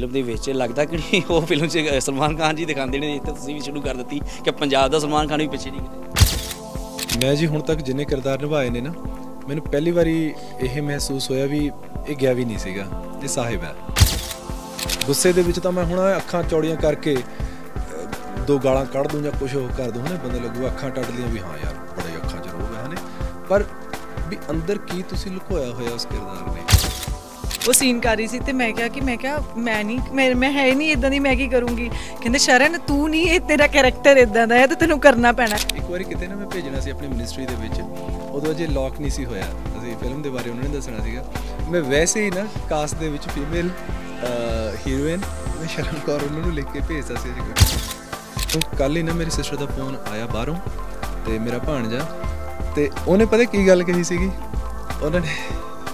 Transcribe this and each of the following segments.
Film ਦੇ ਵਿੱਚ ਲੱਗਦਾ कि नहीं वो फिल्म 'ਚ सलमान खान जी दिखाते ने तो ਤੁਸੀਂ ਵੀ ਸ਼ੁਰੂ ਕਰ ਦਿੱਤੀ ਕਿ ਪੰਜਾਬ ਦਾ सलमान खान भी ਪਿੱਛੇ नहीं किते। मैं जी ਹੁਣ तक जिन्ने किरदार निभाए ने ना ਮੈਨੂੰ ਪਹਿਲੀ ਵਾਰੀ ਇਹ ਮਹਿਸੂਸ ਹੋਇਆ ਵੀ ਇਹ ਗਿਆ ਵੀ ਨਹੀਂ ਸੀਗਾ, ਇਹ ਸਾਹਿਬ ਹੈ। ਗੁੱਸੇ ਦੇ ਵਿੱਚ ਤਾਂ ਮੈਂ ਹੁਣ ਅੱਖਾਂ ਚੌੜੀਆਂ ਕਰਕੇ ਦੋ ਗਾਲਾਂ ਕੱਢ ਦੂੰ ਜਾਂ ਕੁਝ ਹੋਰ ਕਰ ਦੂੰ ਨਾ, ਬੰਦੇ ਲੱਗੂ ਅੱਖਾਂ ਟੱਟ ਲੀਆਂ ਵੀ ਹਾਂ ਯਾਰ ਬੜੇ ਅੱਖਾਂ 'ਚ ਰੋਗ ਹੈ ਨੇ, ਪਰ ਵੀ ਅੰਦਰ ਕੀ ਤੁਸੀਂ ਲੁਕੋਇਆ ਹੋਇਆ ਉਸ ਕਿਰਦਾਰ ਨੇ। वो सीन कर रही थी तो मैं क्या मैं है नहीं इदा दी, मैं की करूँगी। कहते शरण तू नहीं, ये तेरा कैरेक्टर इदा दा है तो तेनों करना पैना। एक बार किते ना मैं भेजना सी अपनी मिनिस्ट्री दे विच, उदों अजे लॉक नहीं सी होया, असीं फिल्म दे बारे उन्होंने दसना सीगा। मैं वैसे ही ना कास्ट दे विच फीमेल हीरोइन मैं शरण कौर उन्होंने लिख के भेजता सी। तो कल ही ना मेरी सिस्टर दा फोन आया बाहरों ते मेरा भाणजा ते उन्हें पता की गल कही सीगी, उन्होंने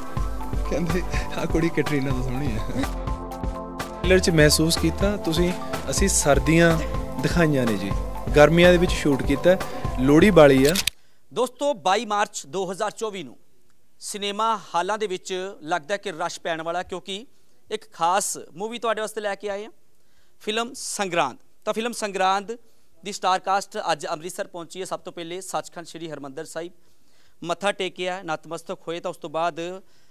ਕਹਿੰਦੇ ਆ ਕੁੜੀ ਕੈਟਰੀਨਾ ਤੋਂ ਸੋਹਣੀ ਹੈ। ਟ੍ਰੇਲਰ 'ਚ ਮਹਿਸੂਸ ਕੀਤਾ ਤੁਸੀਂ, ਅਸੀਂ ਸਰਦੀਆਂ ਦਿਖਾਈਆਂ ਨੇ ਜੀ, ਗਰਮੀਆਂ ਦੇ ਵਿੱਚ ਸ਼ੂਟ ਕੀਤਾ, ਲੋਹੜੀ ਵਾਲੀ ਆ। ਦੋਸਤੋ 22 ਮਾਰਚ 2024 ਨੂੰ ਸਿਨੇਮਾ ਹਾਲਾਂ ਦੇ ਵਿੱਚ ਲੱਗਦਾ ਕਿ ਰਸ਼ ਪੈਣ ਵਾਲਾ, ਕਿਉਂਕਿ ਇੱਕ ਖਾਸ ਮੂਵੀ ਤੁਹਾਡੇ ਵਾਸਤੇ ਲੈ ਕੇ ਆਏ ਹਾਂ, ਫਿਲਮ ਸੰਗਰਾਂਦ। ਤਾਂ ਫਿਲਮ ਸੰਗਰਾਂਦ ਦੀ ਸਟਾਰ ਕਾਸਟ ਅੱਜ ਅੰਮ੍ਰਿਤਸਰ ਪਹੁੰਚੀ ਹੈ। ਸਭ ਤੋਂ ਪਹਿਲੇ ਸੱਚਖੰਡ ਸ਼੍ਰੀ ਹਰਿਮੰਦਰ ਸਾਹਿਬ ਮੱਥਾ ਟੇਕਿਆ, ਨਤਮਸਤਕ ਹੋਏ, ਤਾਂ ਉਸ ਤੋਂ ਬਾਅਦ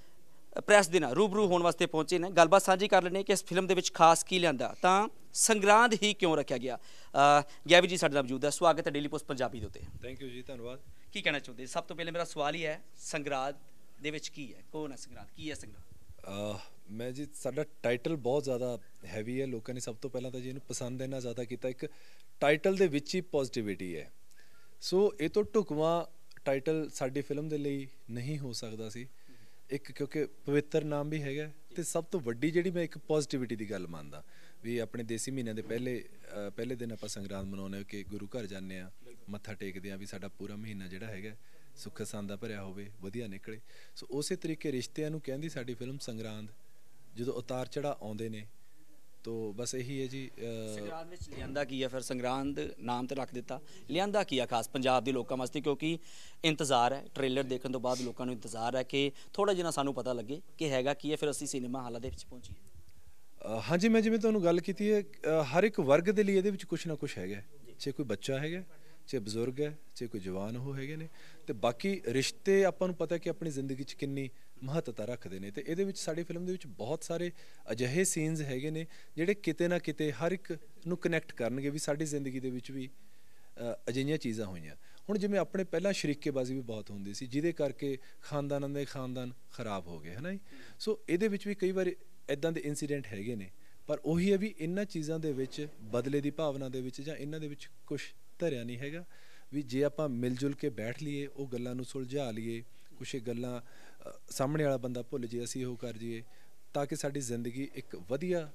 ਪ੍ਰੈਸ ਦੇ ਨਾਲ ਰੂਬਰੂ ਹੋਣ ਵਾਸਤੇ ਪਹੁੰਚੇ ਨੇ। ਗੱਲਬਾਤ ਸਾਂਝੀ ਕਰ ਲੈਣੇ ਕਿ ਇਸ ਫਿਲਮ ਦੇ ਵਿੱਚ ਖਾਸ ਕੀ ਲਿਆਂਦਾ, ਤਾਂ ਸੰਗਰਾਂਦ ਹੀ ਕਿਉਂ ਰੱਖਿਆ ਗਿਆ। ਗੈਵੀ ਜੀ ਸਾਡੇ ਨਾਲ ਮੌਜੂਦ ਹੈ, ਸਵਾਗਤ ਹੈ ਡੇਲੀ ਪੋਸਟ ਪੰਜਾਬੀ ਦੇ ਉੱਤੇ। ਥੈਂਕ ਯੂ ਜੀ, ਧੰਨਵਾਦ। ਕੀ ਕਹਿਣਾ ਚਾਹੁੰਦੇ? ਸਭ ਤੋਂ ਪਹਿਲੇ ਮੇਰਾ ਸਵਾਲ ਹੀ ਹੈ, ਸੰਗਰਾਂਦ ਦੇ ਵਿੱਚ ਕੀ ਹੈ, ਕੌਣ ਹੈ ਸੰਗਰਾਂਦ, ਕੀ ਹੈ ਸੰਗਰਾਂਦ? ਮੈਂ ਜੀ, ਸਾਡਾ ਟਾਈਟਲ ਬਹੁਤ ਜ਼ਿਆਦਾ ਹੈਵੀ ਹੈ, ਲੋਕਾਂ ਨੇ ਸਭ ਤੋਂ ਪਹਿਲਾਂ ਤਾਂ ਜੀ ਇਹਨੂੰ ਪਸੰਦ ਇੰਨਾ ਜ਼ਿਆਦਾ ਕੀਤਾ, ਇੱਕ ਟਾਈਟਲ ਦੇ ਵਿੱਚ ਹੀ ਪੋਜ਼ਿਟਿਵਿਟੀ ਹੈ। ਸੋ ਇਹ ਤੋਂ ਢੁਕਵਾਂ ਟਾਈਟਲ ਸਾਡੀ ਫਿਲਮ ਦੇ ਲਈ ਨਹੀਂ ਹੋ ਸਕਦਾ ਸੀ, ਇੱਕ ਕਿਉਂਕਿ ਪਵਿੱਤਰ ਨਾਮ ਵੀ ਹੈਗਾ, ਤੇ ਸਭ ਤੋਂ ਵੱਡੀ ਜਿਹੜੀ ਮੈਂ ਇੱਕ ਪੋਜ਼ਿਟਿਵਿਟੀ ਦੀ ਗੱਲ ਮੰਨਦਾ ਵੀ ਆਪਣੇ ਦੇਸੀ ਮਹੀਨਿਆਂ ਦੇ ਪਹਿਲੇ ਦਿਨ ਆਪਾਂ ਸੰਗਰਾਂਦ ਮਨਾਉਂਦੇ ਕਿ ਗੁਰੂ ਘਰ ਜਾਂਦੇ ਹਾਂ, ਮੱਥਾ ਟੇਕਦੇ ਹਾਂ ਵੀ ਸਾਡਾ ਪੂਰਾ ਮਹੀਨਾ ਜਿਹੜਾ ਹੈਗਾ ਸੁੱਖ ਸੰਦਾ ਭਰਿਆ ਹੋਵੇ, ਵਧੀਆ ਨਿਕਲੇ। ਸੋ ਉਸੇ ਤਰੀਕੇ ਰਿਸ਼ਤਿਆਂ ਨੂੰ ਕਹਿੰਦੀ ਸਾਡੀ ਫਿਲਮ ਸੰਗਰਾਂਦ, ਜਦੋਂ ਉਤਾਰ ਚੜ੍ਹਾਅ ਆਉਂਦੇ ਨੇ, ਤੋ ਬਸ ਇਹੀ ਹੈ ਜੀ। ਸੰਗਰਾਂਦ ਵਿੱਚ ਲਿਆਂਦਾ ਕੀ ਹੈ ਫਿਰ? ਸੰਗਰਾਂਦ ਨਾਮ ਤੇ ਰੱਖ ਦਿੱਤਾ, ਲਿਆਂਦਾ ਕੀ ਆ ਖਾਸ ਪੰਜਾਬ ਦੇ ਲੋਕਾਂ ਵਾਸਤੇ? ਕਿਉਂਕਿ ਇੰਤਜ਼ਾਰ ਹੈ, ਟ੍ਰੇਲਰ ਦੇਖਣ ਤੋਂ ਬਾਅਦ ਲੋਕਾਂ ਨੂੰ ਇੰਤਜ਼ਾਰ ਹੈ ਕਿ ਥੋੜ੍ਹਾ ਜਿਹਾ ਸਾਨੂੰ ਪਤਾ ਲੱਗੇ ਕਿ ਹੈਗਾ ਕੀ ਹੈ, ਫਿਰ ਅਸੀਂ ਸਿਨੇਮਾ ਹਾਲਾਂ ਦੇ ਵਿੱਚ ਪਹੁੰਚੀਏ। ਹਾਂਜੀ, ਮੈਂ ਜਿਵੇਂ ਤੁਹਾਨੂੰ ਗੱਲ ਕੀਤੀ ਹੈ, ਹਰ ਇੱਕ ਵਰਗ ਦੇ ਲਈ ਇਹਦੇ ਵਿੱਚ ਕੁਛ ਨਾ ਕੁਛ ਹੈਗਾ, ਚਾਹੇ ਕੋਈ ਬੱਚਾ ਹੈਗਾ, ਚਾਹੇ ਬਜ਼ੁਰਗ ਹੈ, ਚਾਹੇ ਕੋਈ ਜਵਾਨ ਉਹ ਹੈਗੇ ਨੇ, ਤੇ ਬਾਕੀ ਰਿਸ਼ਤੇ ਆਪਾਂ ਨੂੰ ਪਤਾ ਕਿ ਆਪਣੀ ਜ਼ਿੰਦਗੀ 'ਚ ਕਿੰਨੀ ਮਹੱਤਤਾ ਰੱਖਦੇ ਨੇ। ਤੇ ਇਹਦੇ ਵਿੱਚ ਸਾਡੀ ਫਿਲਮ ਦੇ ਵਿੱਚ ਬਹੁਤ ਸਾਰੇ ਅਜਿਹੇ ਸੀਨਸ ਹੈਗੇ ਨੇ ਜਿਹੜੇ ਕਿਤੇ ਨਾ ਕਿਤੇ ਹਰ ਇੱਕ ਨੂੰ ਕਨੈਕਟ ਕਰਨਗੇ ਵੀ ਸਾਡੀ ਜ਼ਿੰਦਗੀ ਦੇ ਵਿੱਚ ਵੀ ਅਜਿਹੀਆਂ ਚੀਜ਼ਾਂ ਹੋਈਆਂ। ਹੁਣ ਜਿਵੇਂ ਆਪਣੇ ਪਹਿਲਾਂ ਸ਼ਰੀਕੇਬਾਜ਼ੀ ਵੀ ਬਹੁਤ ਹੁੰਦੀ ਸੀ, ਜਿਹਦੇ ਕਰਕੇ ਖਾਨਦਾਨਾਂ ਦੇ ਖਾਨਦਾਨ ਖਰਾਬ ਹੋ ਗਏ, ਹੈ ਨਾ ਜੀ। ਸੋ ਇਹਦੇ ਵਿੱਚ ਵੀ ਕਈ ਵਾਰ ਇੱਦਾਂ ਦੇ ਇਨਸੀਡੈਂਟ ਹੈਗੇ ਨੇ, ਪਰ ਉਹੀ ਹੈ ਵੀ ਇਹਨਾਂ ਚੀਜ਼ਾਂ ਦੇ ਵਿੱਚ ਬਦਲੇ ਦੀ ਭਾਵਨਾ ਦੇ ਵਿੱਚ ਜਾਂ ਇਹਨਾਂ ਦੇ ਵਿੱਚ ਕੁਛ ਧਰਿਆ ਨਹੀਂ ਹੈਗਾ ਵੀ ਜੇ ਆਪਾਂ ਮਿਲ ਜੁਲ ਕੇ ਬੈਠ ਲਈਏ, ਉਹ ਗੱਲਾਂ ਨੂੰ ਸੁਲਝਾ ਲਈਏ, ਕੁਛ ਗੱਲਾਂ ਸਾਹਮਣੇ ਵਾਲਾ ਬੰਦਾ ਭੁੱਲ ਜੇ, ਅਸੀਂ ਉਹ ਕਰ ਜਾਈਏ, ਤਾਂ ਕਿ ਸਾਡੀ ਜ਼ਿੰਦਗੀ ਇੱਕ ਵਧੀਆ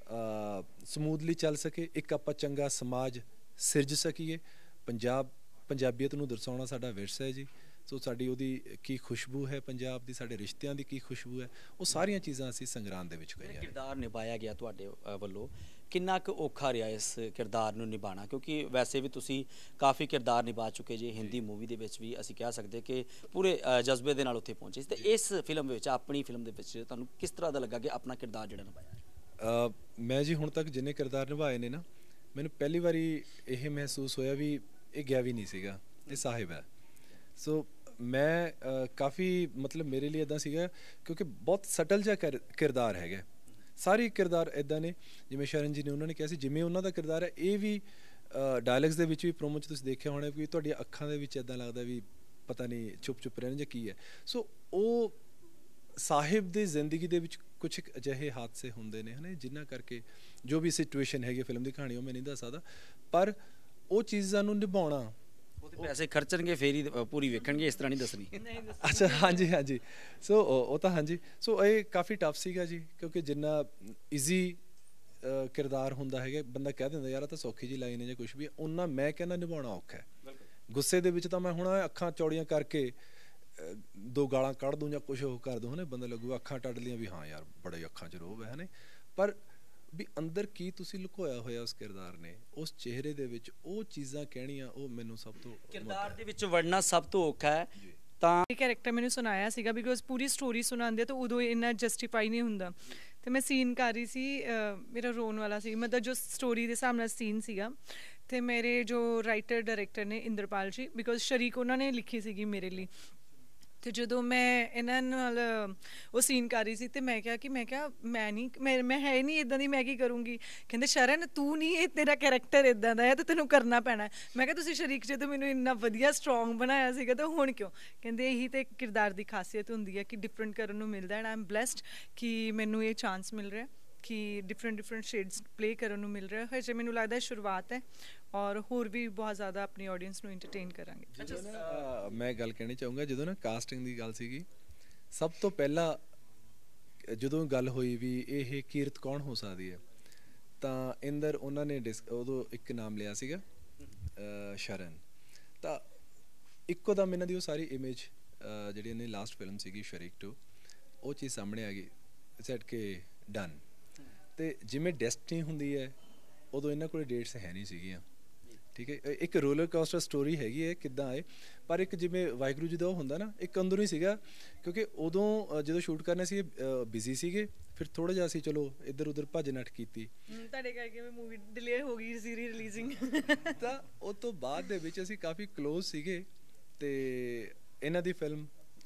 ਸਮੂਥਲੀ ਚੱਲ ਸਕੇ, ਇੱਕ ਆਪਾਂ ਚੰਗਾ ਸਮਾਜ ਸਿਰਜ ਸਕੀਏ। ਪੰਜਾਬੀਅਤ ਨੂੰ ਦਰਸਾਉਣਾ ਸਾਡਾ ਵਿਰਸਾ ਹੈ ਜੀ। ਸੋ ਸਾਡੀ ਉਹਦੀ ਕੀ ਖੁਸ਼ਬੂ ਹੈ, ਪੰਜਾਬ ਦੀ ਸਾਡੇ ਰਿਸ਼ਤਿਆਂ ਦੀ ਕੀ ਖੁਸ਼ਬੂ ਹੈ, ਉਹ ਸਾਰੀਆਂ ਚੀਜ਼ਾਂ ਅਸੀਂ ਸੰਗਰਾਂਦ ਦੇ ਵਿੱਚ ਕਰੀਆਂ। ਕਿਰਦਾਰ ਨਿਭਾਇਆ ਗਿਆ ਤੁਹਾਡੇ ਵੱਲੋਂ, ਕਿੰਨਾ ਕੁ ਔਖਾ ਰਿਹਾ ਇਸ ਕਿਰਦਾਰ ਨੂੰ ਨਿਭਾਉਣਾ? ਕਿਉਂਕਿ ਵੈਸੇ ਵੀ ਤੁਸੀਂ ਕਾਫੀ ਕਿਰਦਾਰ ਨਿਭਾ ਚੁੱਕੇ ਜੇ, ਹਿੰਦੀ ਮੂਵੀ ਦੇ ਵਿੱਚ ਵੀ ਅਸੀਂ ਕਹਿ ਸਕਦੇ ਕਿ ਪੂਰੇ ਜਜ਼ਬੇ ਦੇ ਨਾਲ ਉੱਥੇ ਪਹੁੰਚੇ, ਤੇ ਇਸ ਫਿਲਮ ਵਿੱਚ, ਆਪਣੀ ਫਿਲਮ ਦੇ ਵਿੱਚ ਤੁਹਾਨੂੰ ਕਿਸ ਤਰ੍ਹਾਂ ਦਾ ਲੱਗਾ ਕਿ ਆਪਣਾ ਕਿਰਦਾਰ ਜਿਹੜਾ ਨਿਭਾਇਆ? ਮੈਂ ਜੀ ਹੁਣ ਤੱਕ ਜਿੰਨੇ ਕਿਰਦਾਰ ਨਿਭਾਏ ਨੇ ਨਾ, ਮੈਨੂੰ ਪਹਿਲੀ ਵਾਰੀ ਇਹ ਮਹਿਸੂਸ ਹੋਇਆ ਵੀ ਇਹ ਗਿਆ ਵੀ ਨਹੀਂ ਸੀਗਾ, ਇਹ ਸਾਹਿਬ ਹੈ। ਸੋ ਮੈਂ ਕਾਫੀ ਮਤਲਬ ਮੇਰੇ ਲਈ ਇੱਦਾਂ ਸੀਗਾ ਕਿਉਂਕਿ ਬਹੁਤ ਸਟਲ ਜਿਹਾ ਕਿਰਦਾਰ ਹੈਗਾ, ਸਾਰੇ ਕਿਰਦਾਰ ਇੱਦਾਂ ਨੇ ਜਿਵੇਂ ਸ਼ਰਨ ਜੀ ਨੇ ਉਹਨਾਂ ਨੇ ਕਿਹਾ ਸੀ, ਜਿਵੇਂ ਉਹਨਾਂ ਦਾ ਕਿਰਦਾਰ ਹੈ ਇਹ ਵੀ ਡਾਇਲੌਗਸ ਦੇ ਵਿੱਚ ਵੀ, ਪ੍ਰੋਮੋ 'ਚ ਤੁਸੀਂ ਦੇਖਿਆ ਹੋਣਾ ਵੀ ਤੁਹਾਡੀਆਂ ਅੱਖਾਂ ਦੇ ਵਿੱਚ ਇੱਦਾਂ ਲੱਗਦਾ ਵੀ ਪਤਾ ਨਹੀਂ ਚੁੱਪ ਰਹਿਣ ਜਾਂ ਕੀ ਹੈ। ਸੋ ਉਹ ਸਾਹਿਬ ਦੀ ਜ਼ਿੰਦਗੀ ਦੇ ਵਿੱਚ ਕੁਛ ਅਜਿਹੇ ਹਾਦਸੇ ਹੁੰਦੇ ਨੇ, ਹੈ ਨਾ, ਜਿਨ੍ਹਾਂ ਕਰਕੇ ਜੋ ਵੀ ਸਿਚੁਏਸ਼ਨ ਹੈਗੀ ਫਿਲਮ ਦੀ ਕਹਾਣੀ ਉਹ ਮੈਂ ਨਹੀਂ ਦੱਸ ਸਕਦਾ, ਪਰ ਉਹ ਚੀਜ਼ਾਂ ਨੂੰ ਨਿਭਾਉਣਾ, ਪੈਸੇ ਖਰਚਣਗੇ ਫੇਰ ਹੀ ਪੂਰੀ ਵੇਖਣਗੇ, ਇਸ ਤਰ੍ਹਾਂ ਨਹੀਂ ਦੱਸਣੀ। ਅੱਛਾ, ਹਾਂਜੀ। ਸੋ ਉਹ ਤਾਂ ਹਾਂਜੀ, ਸੋ ਇਹ ਕਾਫੀ ਟਫ ਸੀਗਾ ਜੀ, ਕਿਉਂਕਿ ਜਿੰਨਾ ਈਜ਼ੀ ਕਿਰਦਾਰ ਹੁੰਦਾ ਹੈਗਾ, ਬੰਦਾ ਕਹਿ ਦਿੰਦਾ ਯਾਰ ਤਾਂ ਸੌਖੀ ਜਿਹੀ ਲਾਈਨ ਹੈ ਜਾਂ ਕੁਛ ਵੀ, ਉਹਨਾਂ ਮੈਂ ਕਹਿੰਦਾ ਨਿਭਾਉਣਾ ਔਖਾ ਹੈ। ਗੁੱਸੇ ਦੇ ਵਿੱਚ ਤਾਂ ਮੈਂ ਹੁਣ ਅੱਖਾਂ ਚੌੜੀਆਂ ਕਰਕੇ ਦੋ ਗਾਲਾਂ ਕੱਢ ਦੂੰ ਜਾਂ ਕੁਛ ਉਹ ਕਰ ਦੂੰ, ਹੈ ਨਾ, ਬੰਦਾ ਲੱਗੂ ਅੱਖਾਂ ਟੱਟ ਲੀਆਂ ਵੀ ਹਾਂ ਯਾਰ ਬੜੇ ਅੱਖਾਂ 'ਚ ਰੋਗ ਹੈ, ਪਰ ਵੀ ਅੰਦਰ ਕੀ ਤੁਸੀਂ ਲੁਕੋਇਆ ਹੋਇਆ ਉਸ ਕਿਰਦਾਰ ਨੇ, ਉਸ ਚਿਹਰੇ ਦੇ ਵਿੱਚ ਉਹ ਚੀਜ਼ਾਂ ਕਹਿਣੀਆਂ, ਉਹ ਮੈਨੂੰ ਸਭ ਤੋਂ ਕਿਰਦਾਰ ਦੇ ਵਿੱਚ ਵੜਨਾ ਸਭ ਤੋਂ ਔਖਾ ਹੈ। ਤਾਂ कैरेक्टर मैंने सुनाया सीगा बिकॉज पूरी स्टोरी सुनाते तो उदों इन्ना जस्टिफाई नहीं होंदा, ਤੇ ਮੈਂ ਸੀਨ ਕਰ ਰਹੀ ਸੀ, ਮੇਰਾ ਰੋਣ ਵਾਲਾ ਸੀ, ਮਤਲਬ ਜੋ ਸਟੋਰੀ ਦੇ ਹਿਸਾਬ ਨਾਲ ਸੀਨ ਸੀਗਾ। ਤੇ ਮੇਰੇ ਜੋ ਰਾਈਟਰ ਡਾਇਰੈਕਟਰ ਨੇ ਇੰਦਰਪਾਲ ਜੀ, ਬਿਕੋਜ਼ ਸ਼ਰੀਕ ਉਹਨਾਂ ਨੇ ਲਿਖੀ ਸੀਗੀ ਮੇਰੇ ਲਈ। ਤੇ ਜਦੋਂ ਮੈਂ ਇਹਨਾਂ ਨਾਲ ਉਹ ਸੀਨ ਕਰ ਰਹੀ ਸੀ ਤੇ ਮੈਂ ਕਿਹਾ ਮੈਂ ਨਹੀਂ, ਮੈਂ ਹੈ ਨਹੀਂ ਇਦਾਂ ਦੀ, ਮੈਂ ਕੀ ਕਰੂੰਗੀ। ਕਹਿੰਦੇ ਸ਼ਰਨ ਤੂੰ ਨਹੀਂ, ਇਹ ਤੇਰਾ ਕੈਰੈਕਟਰ ਇਦਾਂ ਦਾ ਹੈ ਤੇ ਤੈਨੂੰ ਕਰਨਾ ਪੈਣਾ। ਮੈਂ ਕਿਹਾ ਤੁਸੀਂ ਸ਼ਰੀਕ ਜਦੋਂ ਮੈਨੂੰ ਇੰਨਾ ਵਧੀਆ ਸਟਰੋਂਗ ਬਣਾਇਆ ਸੀਗਾ ਤਾਂ ਹੁਣ ਕਿਉਂ। ਕਹਿੰਦੇ ਇਹੀ ਤੇ ਕਿਰਦਾਰ ਦੀ ਖਾਸੀਅਤ ਹੁੰਦੀ ਹੈ ਕਿ ਡਿਫਰੈਂਟ ਕਰਨ ਨੂੰ ਮਿਲਦਾ। ਐਂਡ ਆਈ ਐਮ ਬਲੈਸਡ ਕਿ ਮੈਨੂੰ ਇਹ ਚਾਂਸ ਮਿਲ ਰਿਹਾ ਕਿ ਡਿਫਰੈਂਟ ਸ਼ੇਡਸ ਪਲੇ ਕਰਨ ਨੂੰ ਮਿਲ ਰਿਹਾ। ਹਜੇ ਮੈਨੂੰ ਲੱਗਦਾ ਸ਼ੁਰੂਆਤ ਹੈ ਔਰ ਹੋਰ ਵੀ ਬਹੁਤ ਜ਼ਿਆਦਾ ਆਪਣੀ ਆਡੀਅנס ਨੂੰ ਐਂਟਰਟੇਨ ਕਰਾਂਗੇ। ਮੈਂ ਗੱਲ ਕਹਿਣੀ ਚਾਹੂੰਗਾ, ਜਦੋਂ ਨਾ ਕਾਸਟਿੰਗ ਦੀ ਗੱਲ ਸੀਗੀ, ਸਭ ਤੋਂ ਪਹਿਲਾਂ ਜਦੋਂ ਗੱਲ ਹੋਈ ਵੀ ਇਹ ਕੀਰਤ ਕੌਣ ਹੋ ਸਕਦੀ ਹੈ, ਤਾਂ ਇੰਦਰ ਉਹਨਾਂ ਨੇ ਉਦੋਂ ਇੱਕ ਨਾਮ ਲਿਆ ਸੀਗਾ ਸ਼ਰਨ। ਤਾਂ ਇੱਕੋ ਦਮ ਇਹਨਾਂ ਦੀ ਉਹ ਸਾਰੀ ਇਮੇਜ ਜਿਹੜੀ ਇਹਨੇ ਲਾਸਟ ਫਿਲਮ ਸੀਗੀ ਸ਼ਰੀਕ 2, ਉਹ ਚੀਜ਼ ਸਾਹਮਣੇ ਆ ਗਈ। ਸੈਟ ਕੇ ਡਨ। ਤੇ ਜਿਵੇਂ ਡੈਸਟਨੀ ਹੁੰਦੀ ਹੈ, ਉਦੋਂ ਇਹਨਾਂ ਕੋਲ ਡੇਟਸ ਹੈ ਨਹੀਂ ਸੀਗੀਆਂ, ਠੀਕ ਹੈ। ਇੱਕ ਰੋਲਰ ਕੋਸਟਰ ਸਟੋਰੀ ਹੈਗੀ ਹੈ ਕਿੱਦਾਂ ਆਏ, ਪਰ ਇੱਕ ਜਿਵੇਂ ਵਾਹਿਗੁਰੂ ਜੀ ਦਾ ਉਹ ਹੁੰਦਾ ਨਾ, ਇੱਕ ਅੰਦਰੋਂ ਹੀ ਸੀਗਾ। ਕਿਉਂਕਿ ਉਦੋਂ ਜਦੋਂ ਸ਼ੂਟ ਕਰਨਾ ਸੀ ਬਿਜ਼ੀ ਸੀਗੇ, ਫਿਰ ਥੋੜ੍ਹਾ ਜਿਹਾ ਅਸੀਂ ਚਲੋ ਇੱਧਰ ਉੱਧਰ ਭੱਜ ਨੱਠ ਕੀਤੀ। ਤੁਹਾਡੇ ਕਰਕੇ ਮੂਵੀ ਡਿਲੇ ਹੋ ਗਈ ਸੀ ਰਿਲੀਜ਼ਿੰਗ। ਤਾਂ ਉਹ ਤੋਂ ਬਾਅਦ ਦੇ ਵਿੱਚ ਅਸੀਂ ਕਾਫੀ ਕਲੋਜ਼ ਸੀਗੇ। ਤੇ ਇਹਨਾਂ ਦੀ ਫਿਲਮ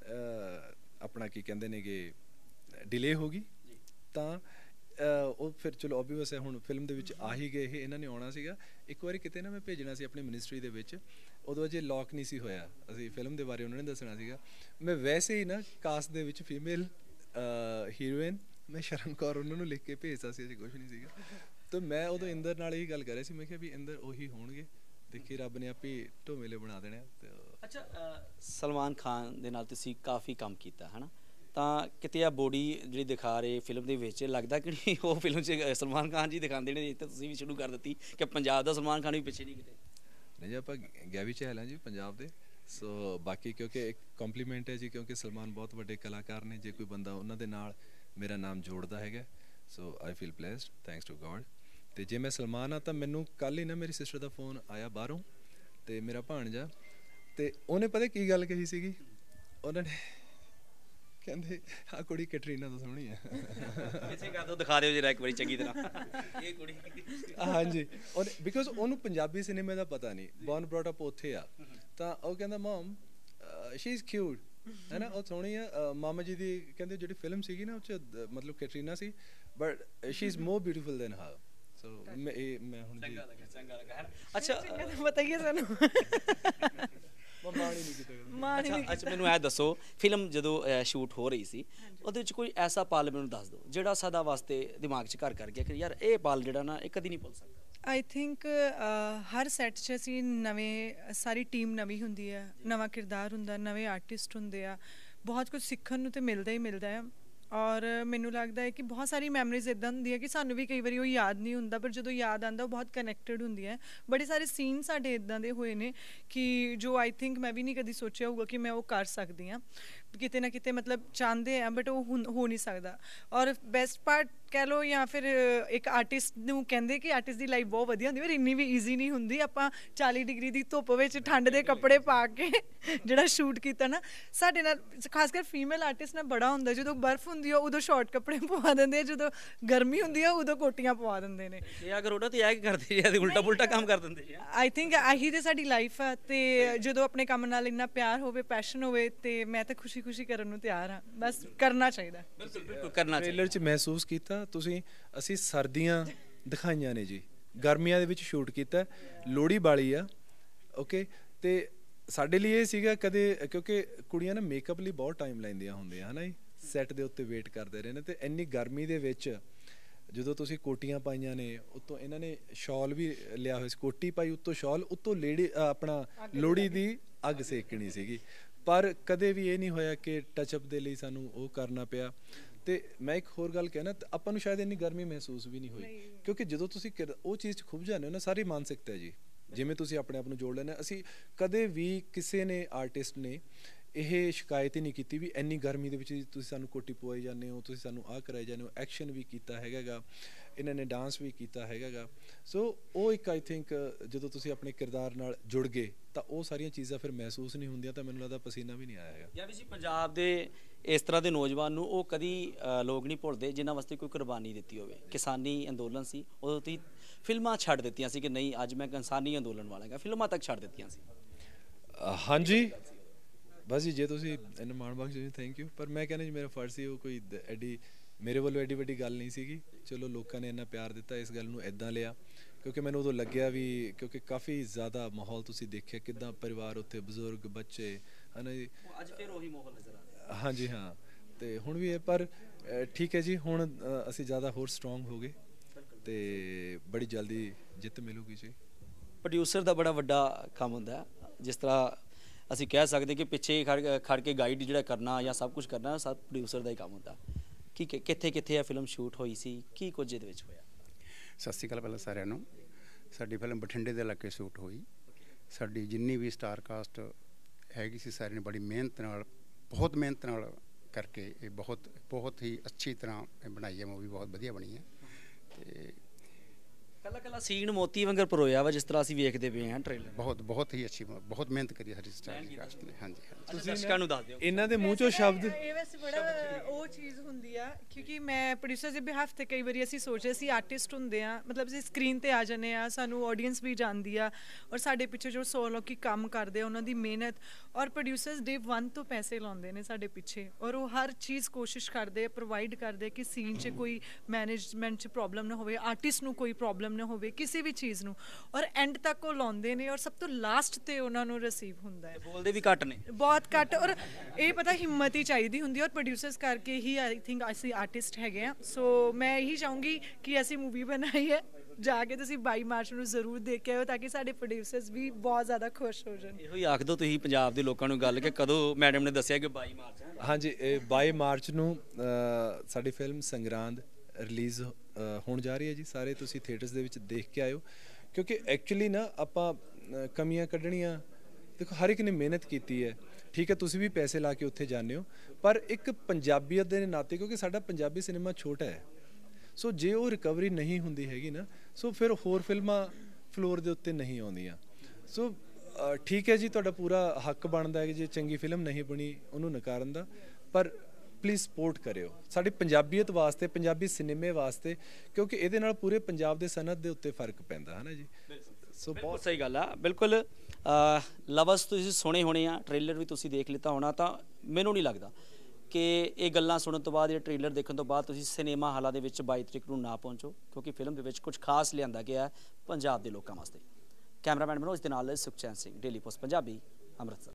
ਆਪਣਾ ਕੀ ਕਹਿੰਦੇ ਨੇਗੇ ਡਿਲੇ ਹੋ ਗਈ, ਤਾਂ ਉਹ ਫਿਰ ਚਲੋ ਓਬਵੀਅਸ ਹੈ ਹੁਣ ਫਿਲਮ ਦੇ ਵਿੱਚ ਆ ਹੀ ਗਏ ਇਹ। ਇਹਨਾਂ ਨੇ ਆਉਣਾ ਸੀਗਾ ਇੱਕ ਵਾਰੀ ਕਿਤੇ ਨਾ, ਮੈਂ ਭੇਜਣਾ ਸੀ ਆਪਣੀ ਮਿਨਿਸਟਰੀ ਦੇ ਵਿੱਚ, ਉਦੋਂ ਅਜੇ ਲੌਕ ਨਹੀਂ ਸੀ ਹੋਇਆ। ਅਸੀਂ ਫਿਲਮ ਦੇ ਬਾਰੇ ਉਹਨਾਂ ਨੇ ਦੱਸਣਾ ਸੀਗਾ। ਮੈਂ ਵੈਸੇ ਹੀ ਨਾ ਕਾਸਟ ਦੇ ਵਿੱਚ ਫੀਮੇਲ ਹੀਰੋਇਨ ਮੈਂ ਸ਼ਰਨ ਕੌਰ ਉਹਨਾਂ ਨੂੰ ਲਿਖ ਕੇ ਭੇਜਤਾ ਸੀ, ਅਜੇ ਕੁਛ ਨਹੀਂ ਸੀਗਾ। ਤਾਂ ਮੈਂ ਉਦੋਂ ਇੰਦਰ ਨਾਲ ਇਹੀ ਗੱਲ ਕਰ ਰਿਹਾ ਸੀ, ਮੈਂ ਕਿਹਾ ਵੀ ਇੰਦਰ ਉਹੀ ਹੋਣਗੇ, ਦੇਖੀ ਰੱਬ ਨੇ ਆਪੇ ਢੋਮੇਲੇ ਬਣਾ ਦੇਣੇ। ਅੱਛਾ, ਸਲਮਾਨ ਖਾਨ ਦੇ ਨਾਲ ਤੁਸੀਂ ਕਾਫੀ ਕੰਮ ਕੀਤਾ ਹੈ ਨਾ, ਤਾਂ ਕਿਤੇ ਆ ਬੋਡੀ ਜਿਹੜੀ ਦਿਖਾ ਰਹੇ ਫਿਲਮ ਦੇ ਵਿੱਚ, ਲੱਗਦਾ ਕਿ ਨਹੀਂ ਉਹ ਫਿਲਮ 'ਚ ਸਲਮਾਨ ਖਾਨ ਜੀ ਦਿਖਾਉਂਦੇ ਨੇ, ਇੱਥੇ ਤੁਸੀਂ ਵੀ ਸ਼ੁਰੂ ਕਰ ਦਿੱਤੀ ਕਿ ਪੰਜਾਬ ਦਾ ਸਲਮਾਨ ਖਾਨ ਵੀ ਪਿੱਛੇ ਨਹੀਂ ਕਿਤੇ। ਨਹੀਂ ਜੀ, ਆਪਾਂ ਗੈਵੀ ਚਹਿਲ ਹਾਂ ਜੀ ਪੰਜਾਬ ਦੇ। ਸੋ ਬਾਕੀ ਕਿਉਂਕਿ ਇੱਕ ਕੰਪਲੀਮੈਂਟ ਹੈ ਜੀ, ਕਿਉਂਕਿ ਸਲਮਾਨ ਬਹੁਤ ਵੱਡੇ ਕਲਾਕਾਰ ਨੇ, ਜੇ ਕੋਈ ਬੰਦਾ ਉਹਨਾਂ ਦੇ ਨਾਲ ਮੇਰਾ ਨਾਮ ਜੋੜਦਾ ਹੈਗਾ, so I feel blessed, thanks to God. ਅਤੇ ਜੇ ਮੈਂ ਸਲਮਾਨ ਆ ਤਾਂ ਮੈਨੂੰ ਕੱਲ੍ਹ ਹੀ ਨਾ ਮੇਰੀ ਸਿਸਟਰ ਦਾ ਫੋਨ ਆਇਆ ਬਾਹਰੋਂ, ਅਤੇ ਮੇਰਾ ਭਾਣਜਾ, ਅਤੇ ਉਹਨੇ ਪਤਾ ਕੀ ਗੱਲ ਕਹੀ ਸੀਗੀ, ਉਹਨਾਂ ਨੇ ਕਹਿੰਦੇ ਆਹ ਕੁੜੀ ਕੈਟਰੀਨਾ ਤੋਂ ਸੋਹਣੀ ਹੈ। ਕਿਸੇ ਗੱਲ ਤੋਂ ਦਿਖਾ ਦਿਓ ਜਰਾ ਇੱਕ ਵਾਰੀ ਚੰਗੀ ਤਰ੍ਹਾਂ ਇਹ ਕੁੜੀ। ਹਾਂਜੀ, ਬਿਕੋਜ਼ ਉਹਨੂੰ ਪੰਜਾਬੀ ਸਿਨੇਮੇ ਦਾ ਪਤਾ ਨਹੀਂ, ਬੌਰਨ ਬ੍ਰੌਟ ਅਪ ਉੱਥੇ ਆ। ਤਾਂ ਉਹ ਕਹਿੰਦਾ ਮਮ ਸ਼ੀ ਇਜ਼ ਕਿਊਟ, ਹੈ ਨਾ, ਉਹ ਸੋਹਣੀ ਆ। ਮਾਮਾ ਜੀ ਦੀ ਕਹਿੰਦੇ ਜਿਹੜੀ ਫਿਲਮ ਸੀਗੀ ਨਾ ਉਹ 'ਚ ਮਤਲਬ ਕੈਟਰੀਨਾ ਸੀ, but she is more beautiful than her. So ਮੈਂ ਹੁਣ ਚੰਗਾ ਲੱਗਾ। ਅੱਛਾ, ਪਤਾ ਹੀ ਹੈ ਸਾਨੂੰ। ਅੱਛਾ, ਮੈਨੂੰ ਇਹ ਦੱਸੋ, ਫਿਲਮ ਜਦੋਂ ਸ਼ੂਟ ਹੋ ਰਹੀ ਸੀ ਉਹਦੇ ਵਿੱਚ ਕੋਈ ਐਸਾ ਪਲ ਮੈਨੂੰ ਦੱਸ ਦਿਓ ਜਿਹੜਾ ਸਦਾ ਵਾਸਤੇ ਦਿਮਾਗ 'ਚ ਘਰ ਕਰ ਗਿਆ ਕਿ ਯਾਰ ਇਹ ਪਲ ਜਿਹੜਾ ਨਾ ਇਹ ਕਦੀ ਨਹੀਂ ਭੁੱਲ ਸਕਦਾ। ਆਈ ਥਿੰਕ ਹਰ ਸੈੱਟ 'ਚ ਅਸੀਂ ਸਾਰੀ ਟੀਮ ਨਵੀਂ ਹੁੰਦੀ ਹੈ, ਨਵਾਂ ਕਿਰਦਾਰ ਹੁੰਦਾ, ਨਵੇਂ ਆਰਟਿਸਟ ਹੁੰਦੇ ਆ, ਬਹੁਤ ਕੁਝ ਸਿੱਖਣ ਨੂੰ ਤਾਂ ਮਿਲਦਾ ਹੀ ਮਿਲਦਾ ਹੈ। ਔਰ ਮੈਨੂੰ ਲੱਗਦਾ ਹੈ ਕਿ ਬਹੁਤ ਸਾਰੀ ਮੈਮਰੀਜ਼ ਇੱਦਾਂ ਹੁੰਦੀਆਂ ਕਿ ਸਾਨੂੰ ਵੀ ਕਈ ਵਾਰੀ ਉਹ ਯਾਦ ਨਹੀਂ ਹੁੰਦਾ, ਪਰ ਜਦੋਂ ਯਾਦ ਆਉਂਦਾ ਉਹ ਬਹੁਤ ਕਨੈਕਟਡ ਹੁੰਦੀਆਂ। ਬੜੇ ਸਾਰੇ ਸੀਨ ਸਾਡੇ ਇੱਦਾਂ ਦੇ ਹੋਏ ਨੇ ਕਿ ਜੋ ਆਈ ਥਿੰਕ ਮੈਂ ਵੀ ਨਹੀਂ ਕਦੀ ਸੋਚਿਆ ਹੋਊਗਾ ਕਿ ਮੈਂ ਉਹ ਕਰ ਸਕਦੀ ਹਾਂ, ਕਿਤੇ ਨਾ ਕਿਤੇ ਮਤਲਬ ਚਾਹੁੰਦੇ ਆ ਬਟ ਉਹ ਹੋ ਨਹੀਂ ਸਕਦਾ। ਔਰ ਬੈਸਟ ਪਾਰਟ ਕਹਿ ਲਓ ਜਾਂ ਫਿਰ ਇੱਕ ਆਰਟਿਸਟ ਨੂੰ ਕਹਿੰਦੇ ਕਿ ਆਰਟਿਸਟ ਦੀ ਲਾਈਫ ਬਹੁਤ ਵਧੀਆ ਹੁੰਦੀ, ਪਰ ਇੰਨੀ ਵੀ ਈਜ਼ੀ ਨਹੀਂ ਹੁੰਦੀ। ਆਪਾਂ 40 ਡਿਗਰੀ ਦੀ ਧੁੱਪ ਵਿੱਚ ਠੰਡ ਦੇ ਕੱਪੜੇ ਪਾ ਕੇ ਜਿਹੜਾ ਸ਼ੂਟ ਕੀਤਾ ਨਾ, ਸਾਡੇ ਨਾਲ ਖਾਸ ਕਰ ਫੀਮੇਲ ਆਰਟਿਸਟ ਨਾਲ ਬੜਾ ਹੁੰਦਾ, ਜਦੋਂ ਬਰਫ਼ ਹੁੰਦੀ ਆ ਉਦੋਂ ਸ਼ਾਰਟ ਕੱਪੜੇ ਪਵਾ ਦਿੰਦੇ ਆ, ਜਦੋਂ ਗਰਮੀ ਹੁੰਦੀ ਆ ਉਦੋਂ ਕੋਟੀਆਂ ਪਵਾ ਦਿੰਦੇ ਨੇ। ਇਹ ਅਗਰ ਉਹਦਾ ਤੇ ਇਹ ਕੀ ਕਰਦੇ ਜੀ, ਉਲਟਾ ਪੁਲਟਾ ਕੰਮ ਕਰ ਦਿੰਦੇ ਜੀ। ਆਈ ਥਿੰਕ ਆਹੀ ਤੇ ਸਾਡੀ ਲਾਈਫ ਆ, ਤੇ ਜਦੋਂ ਆਪਣੇ ਕੰਮ ਨਾਲ ਇੰਨਾ ਪਿਆਰ ਹੋਵੇ, ਪੈਸ਼ਨ ਹੋਵੇ, ਤੇ ਮੈਂ ਤਾਂ ਖੁਸ਼ੀ ਖੁਸ਼ੀ ਕਰਨ ਨੂੰ ਤਿਆਰ ਹਾਂ, ਬਸ ਕਰਨਾ ਚਾਹੀਦਾ। ਬਿਲਕੁਲ ਕਰਨਾ ਚਾਹੀਦਾ। ਟ੍ਰੇਲਰ 'ਚ ਮਹਿਸੂਸ ਕੀਤਾ ਤੁਸੀਂ, ਅਸੀਂ ਸਰਦੀਆਂ ਦਿਖਾਈਆਂ ਨੇ ਜੀ, ਗਰਮੀਆਂ ਦੇ ਵਿੱਚ ਸ਼ੂਟ ਕੀਤਾ, ਲੋਹੜੀ ਬਾਲੀ ਆ, ਓਕੇ। ਤੇ ਸਾਡੇ ਲਈ ਇਹ ਸੀਗਾ ਕਦੇ, ਕਿਉਂਕਿ ਕੁੜੀਆਂ ਨਾ ਮੇਕਅਪ ਲਈ ਬਹੁਤ ਟਾਈਮ ਲੈਂਦੀਆਂ ਹੁੰਦੀਆਂ ਹੈ ਨਾ ਜੀ, ਸੈੱਟ ਦੇ ਉੱਤੇ ਵੇਟ ਕਰਦੇ ਰਹੇ ਨੇ, ਤੇ ਇੰਨੀ ਗਰਮੀ ਦੇ ਵਿੱਚ ਜਦੋਂ ਤੁਸੀਂ ਕੋਟੀਆਂ ਪਾਈਆਂ ਨੇ, ਉੱਤੋਂ ਇਹਨਾਂ ਨੇ ਸ਼ਾਲ ਵੀ ਲਿਆ ਹੋਇਆ ਸੀ, ਕੋਟੀ ਪਾਈ ਉੱਤੋਂ ਸ਼ਾਲ, ਉੱਤੋਂ ਆਪਣਾ ਲੋਹੜੀ ਦੀ ਅੱਗ ਸੇਕਣੀ ਸੀਗੀ। ਪਰ ਕਦੇ ਵੀ ਇਹ ਨਹੀਂ ਹੋਇਆ ਕਿ ਟੱਚਅਪ ਦੇ ਲਈ ਸਾਨੂੰ ਉਹ ਕਰਨਾ ਪਿਆ। ਤੇ ਮੈਂ ਇੱਕ ਹੋਰ ਗੱਲ ਕਹਿਣਾ, ਆਪਾਂ ਨੂੰ ਸ਼ਾਇਦ ਇੰਨੀ ਗਰਮੀ ਮਹਿਸੂਸ ਵੀ ਨਹੀਂ ਹੋਈ, ਕਿਉਂਕਿ ਜਦੋਂ ਤੁਸੀਂ ਉਹ ਚੀਜ਼ 'ਚ ਖੁੱਭ ਜਾਂਦੇ ਹੋ ਨਾ, ਸਾਰੀ ਮਾਨਸਿਕਤਾ ਜੀ, ਜਿਵੇਂ ਤੁਸੀਂ ਆਪਣੇ ਆਪ ਨੂੰ ਜੋੜ ਲੈਣਾ। ਅਸੀਂ ਕਦੇ ਵੀ ਕਿਸੇ ਨੇ ਆਰਟਿਸਟ ਨੇ ਇਹ ਸ਼ਿਕਾਇਤ ਹੀ ਨਹੀਂ ਕੀਤੀ ਵੀ ਇੰਨੀ ਗਰਮੀ ਦੇ ਵਿੱਚ ਤੁਸੀਂ ਸਾਨੂੰ ਕੋਟੀ ਪਵਾਈ ਜਾਂਦੇ ਹੋ, ਤੁਸੀਂ ਸਾਨੂੰ ਆਹ ਕਰਾਈ ਜਾਂਦੇ ਹੋ। ਐਕਸ਼ਨ ਵੀ ਕੀਤਾ ਹੈਗਾ ਗਾ, ਇਹਨਾਂ ਨੇ ਡਾਂਸ ਵੀ ਕੀਤਾ ਹੈਗਾ ਗਾ। ਸੋ ਉਹ ਇੱਕ ਆਈ ਥਿੰਕ ਜਦੋਂ ਤੁਸੀਂ ਆਪਣੇ ਕਿਰਦਾਰ ਨਾਲ ਜੁੜ ਗਏ ਤਾਂ ਉਹ ਸਾਰੀਆਂ ਚੀਜ਼ਾਂ ਫਿਰ ਮਹਿਸੂਸ ਨਹੀਂ ਹੁੰਦੀਆਂ, ਤਾਂ ਮੈਨੂੰ ਲੱਗਦਾ ਪਸੀਨਾ ਵੀ ਨਹੀਂ ਆਇਆ ਹੈਗਾ। ਜਾਂ ਵੀ ਜੀ ਪੰਜਾਬ ਦੇ ਇਸ ਤਰ੍ਹਾਂ ਦੇ ਨੌਜਵਾਨ ਨੂੰ ਉਹ ਕਦੀ ਲੋਕ ਨਹੀਂ ਭੁੱਲਦੇ ਜਿਨ੍ਹਾਂ ਵਾਸਤੇ ਕੋਈ ਕੁਰਬਾਨੀ ਦਿੱਤੀ ਹੋਵੇ। ਕਿਸਾਨੀ ਅੰਦੋਲਨ ਸੀ, ਉਦੋਂ ਤੁਸੀਂ ਫਿਲਮਾਂ ਛੱਡ ਦਿੱਤੀਆਂ ਸੀ ਕਿ ਨਹੀਂ ਅੱਜ ਮੈਂ ਕਿਸਾਨੀ ਅੰਦੋਲਨ ਵਾਲਾ ਹੈਗਾ, ਫਿਲਮਾਂ ਤੱਕ ਛੱਡ ਦਿੱਤੀਆਂ ਸੀ। ਹਾਂਜੀ ਬਸ ਜੀ, ਜੇ ਤੁਸੀਂ ਇਹਨੂੰ ਮਾਣ ਬਖਸ਼ ਜੀ ਥੈਂਕ ਯੂ, ਪਰ ਮੈਂ ਕਹਿੰਦਾ ਜੀ ਮੇਰਾ ਫਰਜ਼ ਸੀ, ਉਹ ਕੋਈ ਐਡੀ ਮੇਰੇ ਵੱਲੋਂ ਐਡੀ ਵੱਡੀ ਗੱਲ ਨਹੀਂ ਸੀਗੀ। ਚਲੋ ਲੋਕਾਂ ਨੇ ਇੰਨਾ ਪਿਆਰ ਦਿੱਤਾ, ਇਸ ਗੱਲ ਨੂੰ ਇੱਦਾਂ ਲਿਆ ਕਿਉਂਕਿ ਮੈਨੂੰ ਉਦੋਂ ਲੱਗਿਆ ਵੀ ਕਿਉਂਕਿ ਕਾਫੀ ਜ਼ਿਆਦਾ ਮਾਹੌਲ ਤੁਸੀਂ ਦੇਖਿਆ ਕਿੱਦਾਂ ਪਰਿਵਾਰ ਉੱਥੇ ਬਜ਼ੁਰਗ ਬੱਚੇ ਹੈ ਨਾ ਜੀ, ਅੱਜ ਫਿਰ ਉਹੀ ਮਾਹੌਲ ਨਜ਼ਰ ਆ ਰਿਹਾ। ਹਾਂਜੀ ਹਾਂ, ਤੇ ਹੁਣ ਵੀ ਹੈ ਪਰ ਠੀਕ ਹੈ ਜੀ, ਹੁਣ ਅਸੀਂ ਜ਼ਿਆਦਾ ਹੋਰ ਸਟਰੋਂਗ ਹੋ ਗਏ ਤੇ ਬੜੀ ਜਲਦੀ ਜਿੱਤ ਮਿਲੂਗੀ ਜੀ। ਪ੍ਰੋਡਿਊਸਰ ਦਾ ਬੜਾ ਵੱਡਾ ਕੰਮ ਹੁੰਦਾ ਹੈ, ਜਿਸ ਤਰ੍ਹਾਂ ਅਸੀਂ ਕਹਿ ਸਕਦੇ ਕਿ ਪਿੱਛੇ ਖੜ ਕੇ ਗਾਈਡ ਜਿਹੜਾ ਕਰਨਾ ਜਾਂ ਸਭ ਕੁਝ ਕਰਨਾ ਸਭ ਪ੍ਰੋਡਿਊਸਰ ਦਾ ਹੀ ਕੰਮ ਹੁੰਦਾ। ਕੀ ਕਿੱਥੇ ਕਿੱਥੇ ਇਹ ਫਿਲਮ ਸ਼ੂਟ ਹੋਈ ਸੀ, ਕੀ ਕੁਝ ਇਹਦੇ ਵਿੱਚ ਹੋਇਆ? ਸਤਿ ਸ਼੍ਰੀ ਅਕਾਲ ਪਹਿਲਾਂ ਸਾਰਿਆਂ ਨੂੰ। ਸਾਡੀ ਫਿਲਮ ਬਠਿੰਡੇ ਦੇ ਇਲਾਕੇ ਸ਼ੂਟ ਹੋਈ। ਸਾਡੀ ਜਿੰਨੀ ਵੀ ਸਟਾਰ ਕਾਸਟ ਹੈਗੀ ਸੀ ਸਾਰਿਆਂ ਨੇ ਬੜੀ ਮਿਹਨਤ ਨਾਲ, ਬਹੁਤ ਮਿਹਨਤ ਨਾਲ ਕਰਕੇ ਇਹ ਬਹੁਤ ਹੀ ਅੱਛੀ ਤਰ੍ਹਾਂ ਬਣਾਈ ਹੈ ਮੂਵੀ, ਬਹੁਤ ਵਧੀਆ ਬਣੀ ਹੈ। ਤੇ ਕੱਲਾ ਕੱਲਾ ਸੀਨ ਮੋਤੀ ਵਾਂਗਰ ਪਰੋਇਆ ਵਾ, ਜਿਸ ਤਰ੍ਹਾਂ ਅਸੀਂ ਵੇਖਦੇ ਪਏ ਹਾਂ ਟ੍ਰੇਲਰ। ਬਹੁਤ ਹੀ ਅੱਛੀ, ਬਹੁਤ ਮਿਹਨਤ ਕਰੀ ਸਾਡੀ ਸਟਾਰ ਕਾਸਟ ਨੇ। ਹਾਂਜੀ ਹਾਂਜੀ, ਤੁਸੀਂ ਦਰਸ਼ਕਾਂ ਨੂੰ ਦੱਸ ਦਿਓ ਇਹਨਾਂ ਦੇ ਮੂੰਹ ਚੋਂ ਸ਼ਬਦ ਇਹ ਵੈਸੇ ਬੜਾ ਉਹ ਚੀਜ਼ ਹੁੰਦੀ ਆ ਕਿਉਂਕਿ ਮੈਂ ਪ੍ਰੋਡਿਊਸਰ ਦੇ ਬਿਹਾਫ ਤੇ ਕਈ ਵਾਰੀ ਅਸੀਂ ਸੋਚਿਆ ਸੀ ਆਰਟਿਸਟ ਹੁੰਦੇ ਆ, ਮਤਲਬ ਅਸੀਂ ਸਕਰੀਨ ਤੇ ਆ ਜਾਂਦੇ ਆ, ਸਾਨੂੰ ਆਡੀਅנס ਵੀ ਜਾਣਦੀ ਆ ਔਰ ਸਾਡੇ ਪਿੱਛੇ ਜੋ 100 ਲੋਕੀ ਕੰਮ ਕਰਦੇ ਆ ਉਹਨਾਂ ਦੀ ਮਿਹਨਤ, ਔਰ ਪ੍ਰੋਡਿਊਸਰਸ ਡੇ 1 ਤੋਂ ਪੈਸੇ ਲਾਉਂਦੇ ਨੇ ਸਾਡੇ ਪਿੱਛੇ, ਔਰ ਉਹ ਹਰ ਚੀਜ਼ ਕੋਸ਼ਿਸ਼ ਕਰਦੇ ਆ ਪ੍ਰੋਵਾਈਡ ਕਰਦੇ ਕਿ ਸੀਨ 'ਚ ਕੋਈ ਮੈਨੇਜਮੈਂਟ 'ਚ ਪ੍ਰੋਬਲਮ ਨਾ ਹੋਵੇ, ਆਰਟਿਸਟ ਨੂੰ ਕੋਈ ਪ੍ਰੋਬਲਮ ਨਾ ਹੋਵੇ ਕਿਸੇ ਵੀ ਚੀਜ਼ ਨੂੰ, ਔਰ ਐਂਡ ਤੱਕ ਉਹ ਲਾਉਂਦੇ ਨੇ ਔਰ ਸਭ ਤੋਂ ਲਾਸਟ ਤੇ ਉਹਨਾਂ ਨੂੰ ਰਿਸੀਵ ਹੁੰਦਾ ਹੈ। ਬੋਲਦੇ ਵੀ ਘੱਟ ਨੇ, ਬਹੁਤ ਘੱਟ, ਔਰ ਇਹ ਪਤਾ ਹਿੰਮਤ ਹੀ ਚਾਹੀਦੀ ਹੁੰਦੀ ਹੈ ਔਰ ਪ੍ਰੋਡਿਊਸਰਸ ਕਰਕੇ ਹੀ ਆਈ ਥਿੰਕ ਅਸੀਂ ਆਰਟਿਸਟ ਹੈਗੇ ਆ। ਸੋ ਮੈਂ ਇਹੀ ਚਾਹੂੰਗੀ ਕਿ ਅਸੀਂ ਮੂਵੀ ਬਣਾਈ ਹੈ, ਜਾ ਕੇ ਤੁਸੀਂ 22 ਮਾਰਚ ਨੂੰ ਜ਼ਰੂਰ ਦੇਖ ਕੇ ਆਇਓ ਤਾਂ ਕਿ ਸਾਡੇ ਪ੍ਰੋਡਿਊਸਰਸ ਵੀ ਬਹੁਤ ਜ਼ਿਆਦਾ ਖੁਸ਼ ਹੋ ਜਾਣ। ਇਹੋ ਹੀ ਆਖ ਦਿਓ ਤੁਸੀਂ ਪੰਜਾਬ ਦੇ ਲੋਕਾਂ ਨੂੰ ਗੱਲ ਕਿ ਕਦੋਂ ਮੈਡਮ ਨੇ ਦੱਸਿਆ ਕਿ 22 ਮਾਰਚ ਹੈ। ਹਾਂਜੀ, ਇਹ 22 ਮਾਰਚ ਨੂੰ ਸਾਡੀ ਫਿਲਮ ਸੰਗਰਾਂਦ ਰਿਲੀਜ਼ ਹੋਣ ਜਾ ਰਹੀ ਹੈ ਜੀ। ਸਾਰੇ ਤੁਸੀਂ ਥੀਏਟਰਸ ਦੇ ਵਿੱਚ ਦੇਖ ਕੇ ਆਇਓ ਕਿਉਂਕਿ ਐਕਚੁਅਲੀ ਨਾ ਆਪਾਂ ਕਮੀਆਂ ਕੱਢਣੀਆਂ, ਦੇਖੋ ਹਰ ਇੱਕ ਨੇ ਮਿਹਨਤ ਕੀਤੀ ਹੈ, ਠੀਕ ਹੈ ਤੁਸੀਂ ਵੀ ਪੈਸੇ ਲਾ ਕੇ ਉੱਥੇ ਜਾਂਦੇ ਹੋ, ਪਰ ਇੱਕ ਪੰਜਾਬੀਅਤ ਦੇ ਨਾਤੇ ਕਿਉਂਕਿ ਸਾਡਾ ਪੰਜਾਬੀ ਸਿਨੇਮਾ ਛੋਟਾ ਹੈ, ਸੋ ਜੇ ਉਹ ਰਿਕਵਰੀ ਨਹੀਂ ਹੁੰਦੀ ਹੈਗੀ ਨਾ, ਸੋ ਫਿਰ ਹੋਰ ਫਿਲਮਾਂ ਫਲੋਰ ਦੇ ਉੱਤੇ ਨਹੀਂ ਆਉਂਦੀਆਂ। ਸੋ ਠੀਕ ਹੈ ਜੀ, ਤੁਹਾਡਾ ਪੂਰਾ ਹੱਕ ਬਣਦਾ ਹੈ ਕਿ ਜੇ ਚੰਗੀ ਫਿਲਮ ਨਹੀਂ ਬਣੀ ਉਹਨੂੰ ਨਕਾਰਨ ਦਾ, ਪਰ ਪਲੀਜ਼ ਸਪੋਰਟ ਕਰਿਓ ਸਾਡੀ ਪੰਜਾਬੀਅਤ ਵਾਸਤੇ, ਪੰਜਾਬੀ ਸਿਨੇਮੇ ਵਾਸਤੇ, ਕਿਉਂਕਿ ਇਹਦੇ ਨਾਲ ਪੂਰੇ ਪੰਜਾਬ ਦੇ ਸਨਅਤ ਦੇ ਉੱਤੇ ਫਰਕ ਪੈਂਦਾ ਹੈ ਨਾ ਜੀ। ਸੋ ਬਹੁਤ ਸਹੀ ਗੱਲ ਆ, ਬਿਲਕੁਲ। ਲਵਸ ਤੁਸੀਂ ਸੁਣੇ ਹੋਣੇ ਆ, ਟ੍ਰੇਲਰ ਵੀ ਤੁਸੀਂ ਦੇਖ ਲਿੱਤਾ ਹੋਣਾ, ਤਾਂ ਮੈਨੂੰ ਨਹੀਂ ਲੱਗਦਾ ਕਿ ਇਹ ਗੱਲਾਂ ਸੁਣਨ ਤੋਂ ਬਾਅਦ ਜਾਂ ਟ੍ਰੇਲਰ ਦੇਖਣ ਤੋਂ ਬਾਅਦ ਤੁਸੀਂ ਸਿਨੇਮਾ ਹਾਲਾਂ ਦੇ ਵਿੱਚ 22 ਤਰੀਕ ਨੂੰ ਨਾ ਪਹੁੰਚੋ, ਕਿਉਂਕਿ ਫਿਲਮ ਦੇ ਵਿੱਚ ਕੁਝ ਖਾਸ ਲਿਆਂਦਾ ਗਿਆ ਪੰਜਾਬ ਦੇ ਲੋਕਾਂ ਵਾਸਤੇ। ਕੈਮਰਾਮੈਨ ਮਨੋਜ ਦੇ ਨਾਲ ਸੁਖਚੈਨ ਸਿੰਘ, ਡੇਲੀ ਪੋਸਟ ਪੰਜਾਬੀ, ਅੰਮ੍ਰਿਤਸਰ।